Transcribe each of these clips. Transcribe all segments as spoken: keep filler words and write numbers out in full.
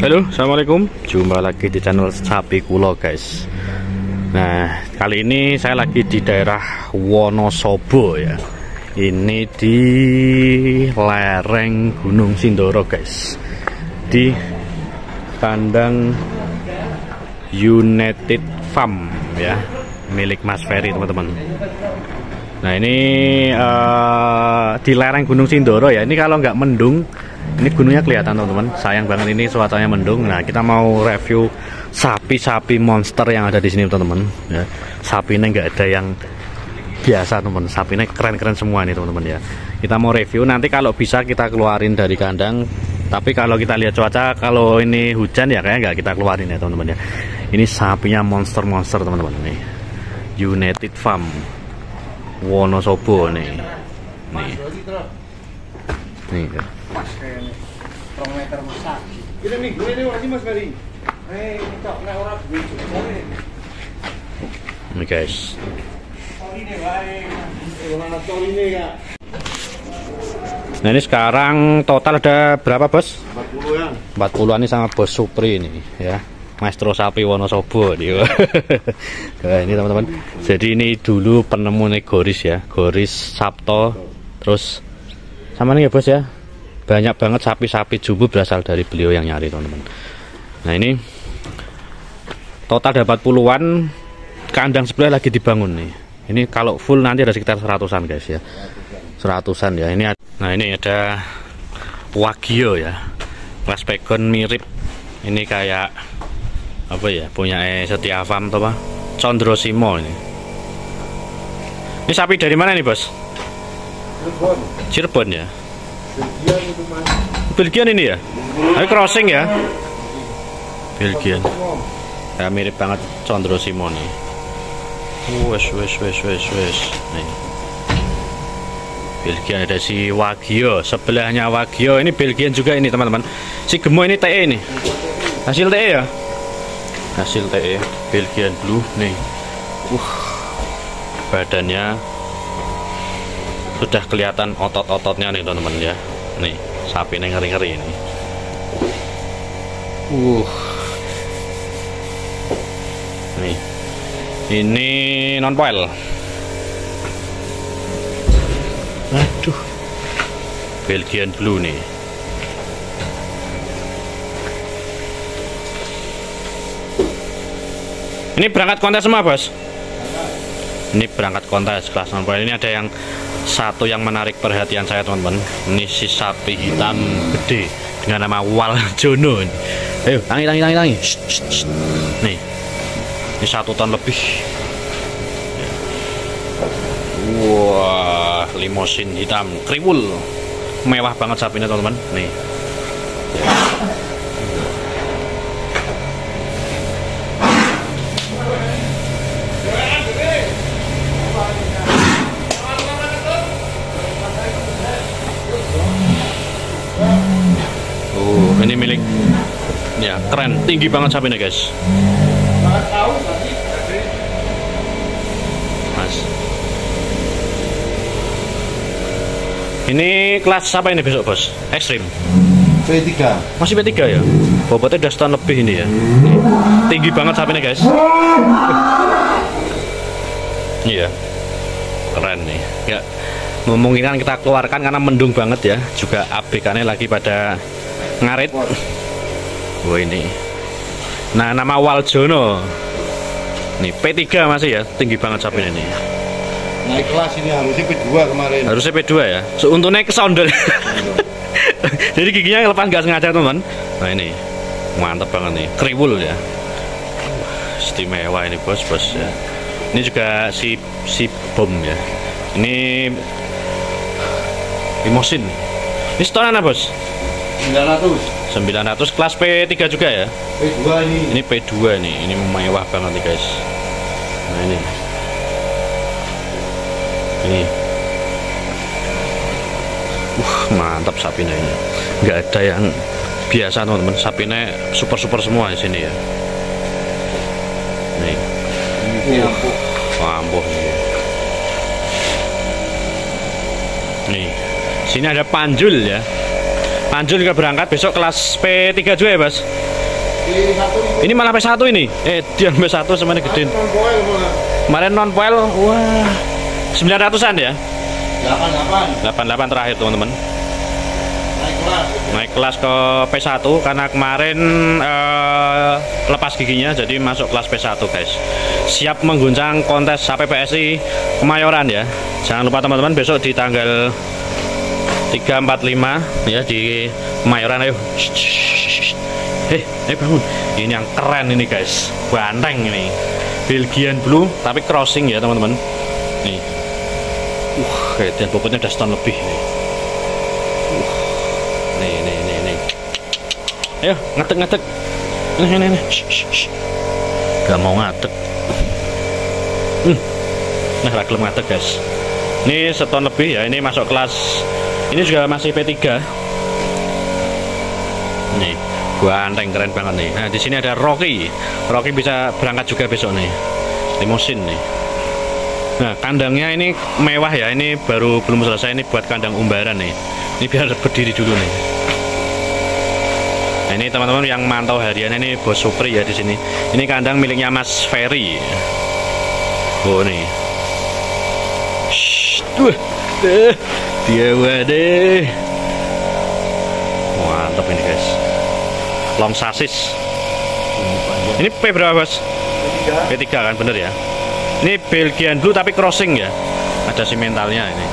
Halo, assalamualaikum. Jumpa lagi di channel Sapi Kulo, guys. Nah, kali ini saya lagi di daerah Wonosobo ya. Ini di lereng Gunung Sindoro, guys. Di kandang United Farm ya, milik Mas Ferry, teman-teman. Nah, ini uh, di lereng Gunung Sindoro ya. Ini kalau nggak mendung, ini gunungnya kelihatan, teman-teman. Sayang banget ini cuacanya mendung. Nah, kita mau review sapi-sapi monster yang ada di sini, teman-teman. Ya, sapi ini nggak ada yang biasa, teman-teman. Sapi ini keren-keren semua nih, teman-teman ya. Kita mau review. Nanti kalau bisa kita keluarin dari kandang. Tapi kalau kita lihat cuaca, kalau ini hujan ya kayaknya nggak kita keluarin ya, teman-teman ya. Ini sapinya monster-monster, teman-teman. Nih, United Farm Wonosobo nih. Nih. Nih. Mas kayaknya rong meter masak. Ini nih, ini ora sih Mas Ferry. Eh, kita nek ora duwe jare. Ini guys. Sorine wae. Eh, ana sorine ya. Nah, ini sekarang total ada berapa, Bos? empat puluh ya. empat puluhan ini sama Bos Supri ini ya. Maestro Sapi Wonosobo nih. Nah, ini teman-teman. Jadi ini dulu penemu nih Goris ya. Goris Sabto. Terus sama nih ya, Bos ya. Banyak banget sapi-sapi jumbo berasal dari beliau yang nyari, teman-teman. Nah, ini total ada empat puluhan. Kandang sebelah lagi dibangun nih. Ini kalau full nanti ada sekitar seratusan, guys ya. Seratusan ya. Ini ada, nah ini ada Wagyu ya. Kelas pegon mirip. Ini kayak apa ya? Punya eh, Setia Farm atau apa? Condro Simo ini. Ini sapi dari mana nih, Bos? Cirebon. Cirebon ya. Belgian itu Mas. Belgian ini ya? Tapi crossing ya? Belgian. Ya, mirip banget Condro Simo nih. Wes wes wes wes wes. Nih. Belgian ada si Wagyu, sebelahnya Wagyu ini Belgian juga ini, teman-teman. Si Gemo ini T E ini. Hasil T E ya? Hasil T E Belgian Blue nih. Uh. Badannya sudah kelihatan otot-ototnya nih, teman-teman ya. Nih, sapi ini ngeri-ngeri ini. Uh. Nih. Ini non poil. Aduh. Belgian Blue nih. Ini berangkat kontes semua, Bos. Ini berangkat kontes kelas non poil. Ini ada yang satu yang menarik perhatian saya, teman-teman. Ini si sapi hitam gede dengan nama Waljono. Ayo, tangi tangi tangi tangi. Shh, shh, shh. Nih. Ini satu ton lebih. Wah, limosin hitam kriwul. Mewah banget sapinya, teman-teman. Nih. Oh, ini milik. Ya, keren, tinggi banget sapinya, guys. Mas. Ini kelas apa ini besok, Bos? Ekstrim. P tiga. Masih P tiga ya? Bobotnya udah seton lebih ini ya. Tinggi banget sapinya, guys. Iya. Keren nih. Ya, memungkinkan kita keluarkan karena mendung banget ya. Juga A B K-nya lagi pada ngarit. Wah, ini. Nah, nama Waljono. Nih, P tiga masih ya. Tinggi banget sapinya ini. Naik kelas ini harusnya P dua kemarin. Harusnya P dua ya. So, untungnya kesondel. Jadi giginya lepas nggak sengaja, teman. Nah, ini mantap banget nih. Kriwul ya. Istimewa ini, Bos, Bos ya. Ini juga si si bom ya. Ini limosin. Ini setoran apa, Bos? sembilan ratus. sembilan ratus kelas P tiga juga ya? P dua ini. Ini P dua nih. Ini mewah banget nih, guys. Nah, ini. Ini. Uh, mantap sapinya ini. Nggak ada yang biasa, teman-teman. Sapinya super-super semua di sini ya. Nih. Ini ampuh. Oh, ampuh nih. Nih. Sini ada Panjul ya. Panjul juga berangkat besok kelas P tiga juga ya, Bos? P satu Ini malah P satu ini. Eh, dia P satu semuanya gede. non foil malah. Kemarin non foil, wah. sembilan ratusan ya? delapan delapan. delapan delapan terakhir, teman-teman. Naik kelas. Naik kelas ke P satu karena kemarin eh, lepas giginya jadi masuk kelas P satu, guys. Siap mengguncang kontes H P P S I Kemayoran ya. Jangan lupa teman-teman besok di tanggal tiga, empat, lima ya di Kemayoran. Ayo. Hei, ayo bangun. Ini yang keren ini, guys. Banteng ini. Belgian Blue tapi crossing ya, teman-teman. Nih. Uh, dan bobotnya udah setahun lebih nih. Uh. Nih, nih, nih, nih. Ayo, ngetek-ngetek. Nih, nih, nih. Shh, shh, shh. Gak mau ngetek. Hmm. Nah, ragilem ngetek, guys. Ini setahun lebih ya, ini masuk kelas. Ini juga masih P tiga. Nih, ganteng keren banget nih. Nah, di sini ada Rocky. Rocky bisa berangkat juga besok nih. Limousine nih. Nah, kandangnya ini mewah ya. Ini baru belum selesai, ini buat kandang umbaran nih. Ini biar berdiri dulu nih. Nah, ini teman-teman yang mantau harian ini Bos Supri ya di sini. Ini kandang miliknya Mas Ferry. Oh nih. Shh, tuh, tuh, dia waduh. Mantap ini, guys. Long sasis. Ini P berapa, Bos? P tiga kan, bener ya? Ini Belgian Blue tapi crossing ya. Ada simentalnya ini.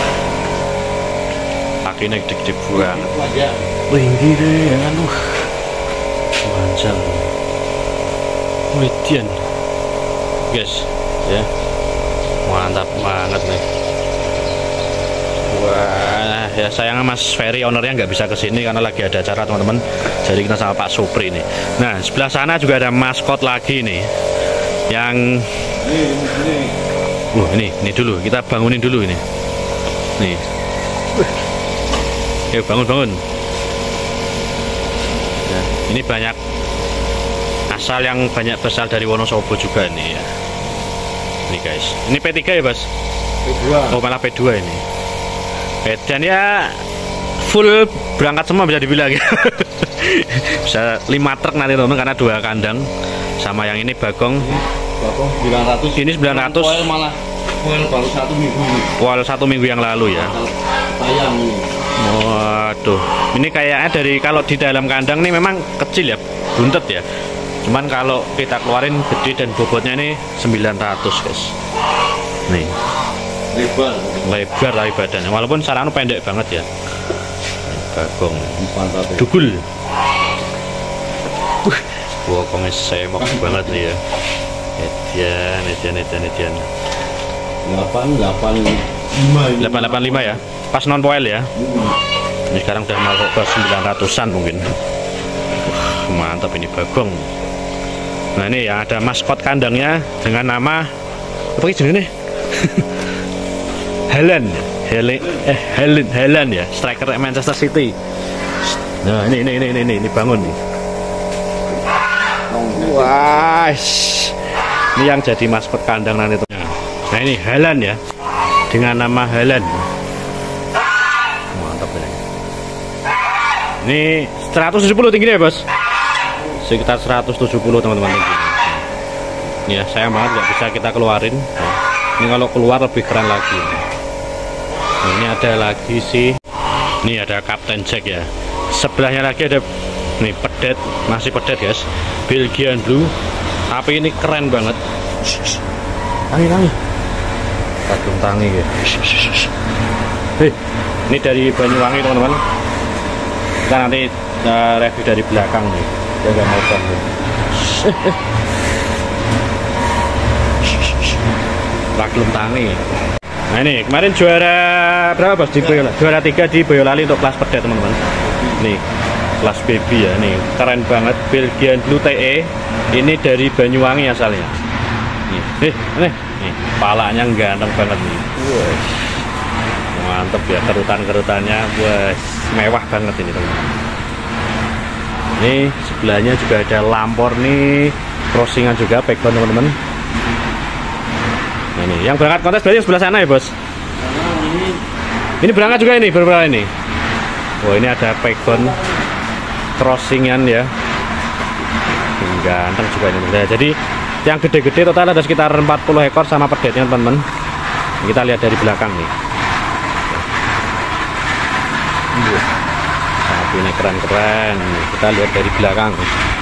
Kakinya gede-gede banget. Wih, gede ya kan. Uh. Panjang. Widian. Guys, ya. Mantap banget nih. Wah, ya sayang Mas Ferry ownernya nggak bisa kesini karena lagi ada acara, teman-teman. Jadi kita sama Pak Supri nih. Nah, sebelah sana juga ada maskot lagi nih. Yang Uh, ini, ini dulu, kita bangunin dulu ini. Nih. Yuk, bangun-bangun. Ya, ini banyak asal yang banyak besar dari Wonosobo juga nih ya. Ini guys. Ini P tiga ya, Bos? P dua. Oh, malah P dua ini. Dan ya full berangkat semua bisa dibilang ya. Bisa lima truk nanti, teman-teman, karena dua kandang. Sama yang ini bagong. Bagong sembilan ratus. Ini sembilan ratus. Foil malah foil baru satu minggu. Foil satu minggu yang lalu ya. Sayang ini. Waduh, ini kayaknya dari kalau di dalam kandang nih memang kecil ya, buntet ya. Cuman kalau kita keluarin gede dan bobotnya ini sembilan ratus, guys. Nih. Lebar. Lebar lah badannya, walaupun sarana pendek banget ya. Bagong. Dugul. Uh, bokongnya semok banget nih ya. Edian, edian, edian, edian. delapan delapan lima. delapan delapan lima ya. Pas non foil ya. Ini sekarang udah masuk ke sembilan ratusan mungkin. Uh, mantap ini bagong. Nah, ini yang ada maskot kandangnya dengan nama apa ini nih? Helen, Helen, eh Helen, Helen ya, striker Manchester City. Nah, ini ini ini ini ini bangun nih. Wah, ini yang jadi maskot kandang nanti. Nah, ini Helen ya, dengan nama Helen. Mantap ini. Ini seratus tujuh puluh tingginya ya, Bos? Sekitar seratus tujuh puluh, teman-teman. Ya, sayang banget nggak bisa kita keluarin. Ini kalau keluar lebih keren lagi. Nah, ini ada lagi sih. Ini ada Kapten Jack ya. Sebelahnya lagi ada nih pedet, masih pedet, guys. Belgian Blue. Tapi ini keren banget. Tangi, tangi. Kagum tangi ya. Hei, ini dari Banyuwangi, teman-teman. Kita nanti uh, review dari belakang nih. Dia nggak mau bangun. Ragilem tangi. Nah, ini kemarin juara berapa, Bos, di Boyolali? Juara tiga di Boyolali untuk kelas pedet, teman-teman. Nih, kelas baby ya, nih keren banget. Belgian Blue T E. Ini dari Banyuwangi asalnya. Nih, nih, nih, nih palanya ganteng banget nih. Wah, mantep ya, kerutan-kerutannya, wah, mewah banget ini, teman-teman. Ini sebelahnya juga ada Lampor nih, crossingan juga, backbone, teman-teman. Nah, ini yang berangkat kontes berarti sebelah sana ya, Bos? Ini Ini berangkat juga ini, berapa ini? Wah, ini ada pegon crossingan ya, ganteng juga ini. Nah, jadi yang gede-gede total ada sekitar empat puluh ekor sama pedetnya teman-teman. Kita lihat dari belakang nih. Sapi ini keren-keren. Kita lihat dari belakang.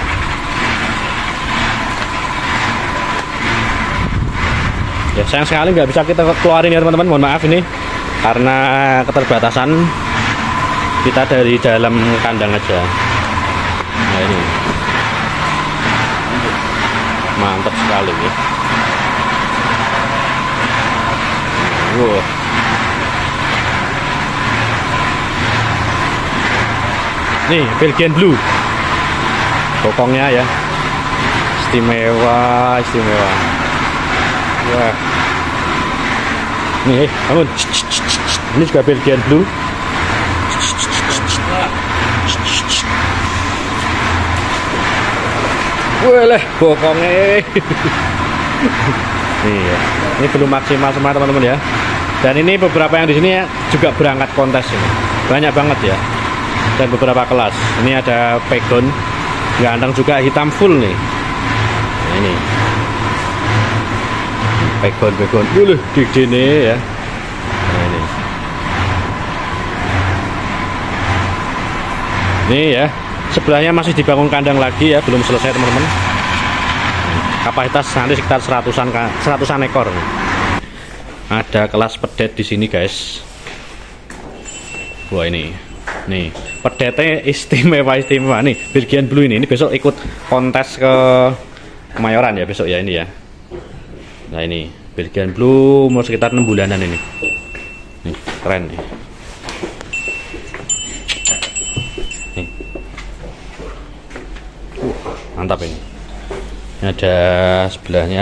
Ya, sayang sekali nggak bisa kita keluarin ya teman-teman. Mohon maaf ini karena keterbatasan kita dari dalam kandang aja. Nah ini mantap sekali ya. Wow. Nih Belgian Blue, bokongnya ya istimewa, istimewa. Wah. Nih, bangun. Ini juga Belgian Blue. Wah, bokongnya. Nih ya. Ini belum maksimal semua teman-teman ya. Dan ini beberapa yang di sini ya, juga berangkat kontes ini. Banyak banget ya. Dan beberapa kelas. Ini ada pegon ganteng juga, hitam full nih. Nah, ini. Pegon-pegon dulu di sini ya. Nah, ini. Ini ya. Sebelahnya masih dibangun kandang lagi ya, belum selesai teman-teman. Kapasitas nanti sekitar seratusan seratusan ekor. Ada kelas pedet di sini guys. Wah ini, nih pedetnya istimewa istimewa nih. Belgian Blue ini, ini besok ikut kontes ke Kemayoran ya besok ya ini ya. Nah ini Belgian Blue umur sekitar enam bulanan ini. Nih keren nih. Nih. Uh, mantap ini. Ini ada sebelahnya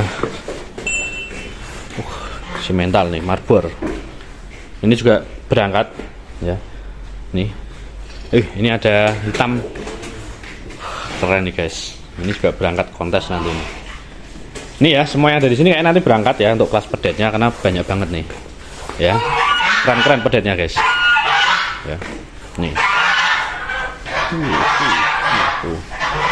uh, simental nih, Marlboro. Ini juga berangkat ya. Nih. Eh, ini ada hitam. Keren nih guys. Ini juga berangkat kontes nanti nih. Ini ya, semua yang ada di sini kayak nanti berangkat ya untuk kelas pedetnya karena banyak banget nih. Ya. Keren-keren pedetnya guys. Ya. Nih. Uh, uh, uh.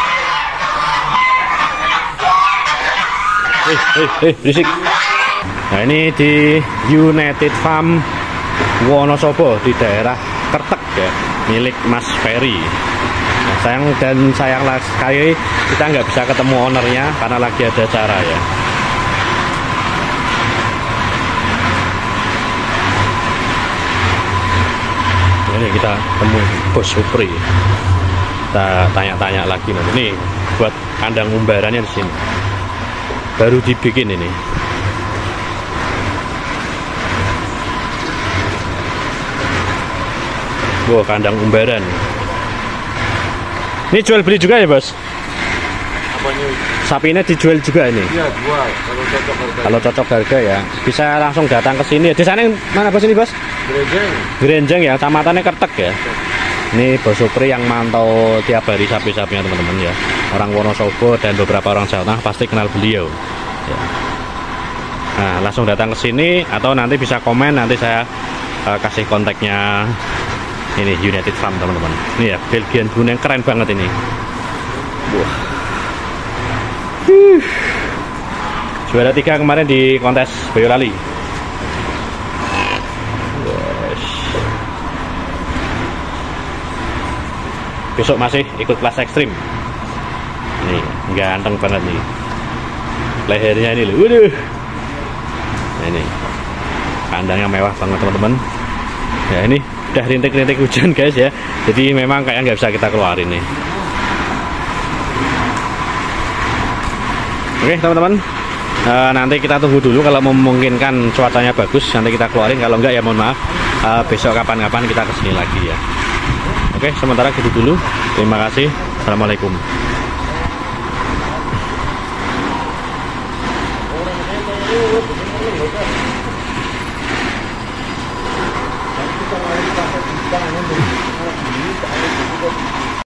Eh, eh, eh, berisik. Nah ini di United Farm Wonosobo di daerah Kertek ya, milik Mas Ferry. Nah, sayang dan sayanglah sekali kita nggak bisa ketemu ownernya karena lagi ada acara ya. Ini kita temui Bos Supri. Kita tanya-tanya lagi nanti. Nih buat kandang umbarannya di sini. Baru dibikin ini. Wow, kandang umbaran. Ini jual beli juga ya, Bos? Apanya? Sapinya dijual juga ini? Iya, jual. Kalau cocok harga. Kalau cocok harga ya. Bisa langsung datang ke sini. Di sana mana Bos ini, Bos? Gerenjeng. Gerenjeng ya, kecamatannya Kertek ya. Ini Bos Supri yang mantau tiap hari sapi-sapinya teman-teman ya. Orang Wonosobo dan beberapa orang Jawa Tengah pasti kenal beliau. Ya. Nah, langsung datang ke sini atau nanti bisa komen, nanti saya uh, kasih kontaknya. Ini United Farm teman-teman. Ini ya Belgian Blue yang keren banget ini. Wah. Uh. Juara tiga kemarin di kontes Boyolali. Yes. Besok masih ikut kelas ekstrim. Nih, ganteng banget nih. Lehernya ini loh. Waduh. Nah, ini. Kandangnya mewah banget teman-teman. Ya ini udah rintik-rintik hujan guys ya. Jadi memang kayak nggak bisa kita keluarin nih. Oke teman-teman. Uh, nanti kita tunggu dulu kalau memungkinkan cuacanya bagus nanti kita keluarin, kalau enggak ya mohon maaf uh, besok kapan-kapan kita kesini lagi ya. Oke sementara gitu dulu, terima kasih, assalamualaikum.